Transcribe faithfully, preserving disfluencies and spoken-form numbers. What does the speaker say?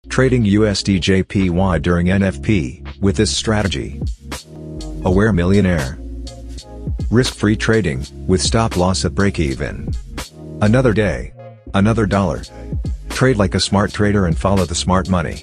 Trading U S D J P Y during N F P, with this strategy. Aweh Millionaire. Risk-free trading, with stop-loss at break-even. Another day. Another dollar. Trade like a smart trader and follow the smart money.